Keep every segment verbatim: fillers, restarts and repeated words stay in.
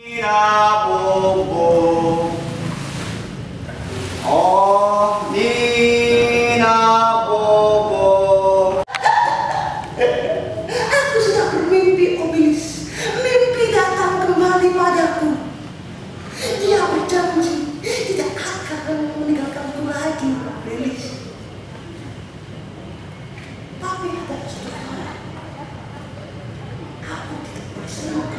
Nina Bobo. Oh, Nina Bobo. Aku sudah bermimpi, Oblis. Mimpi datang kembali padaku. Dia berjanji tidak akan meninggalkanku lagi, Oblis. Tapi ada satu hal. Aku tidak berselingkuh.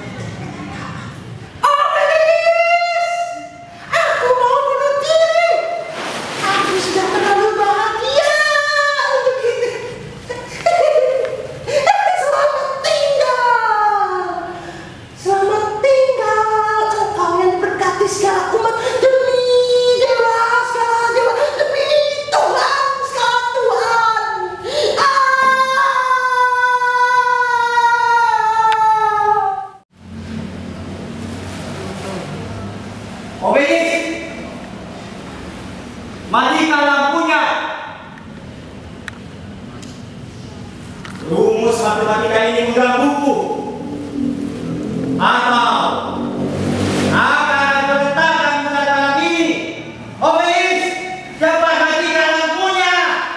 Oblis, matikan lampunya. Rumus matematika ini menggangguku. Atau akan bertahan pada lagi ini. Oblis, cepat matikan lampunya.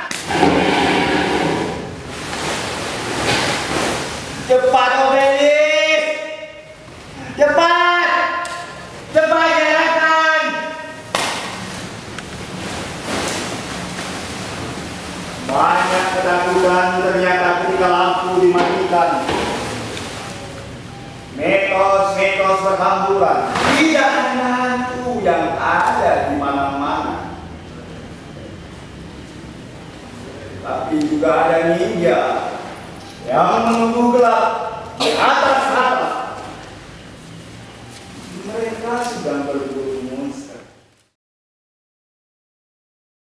Cepat, Oblis, cepat, cepat jalankan. Banyak ketakutan ternyata ketika lampu dimatikan. Mitos-mitos berhamburan. Tidak hanya hantu yang ada di mana-mana, tapi juga ada ninja yang menunggu gelap di atas atap. Mereka sedang berburu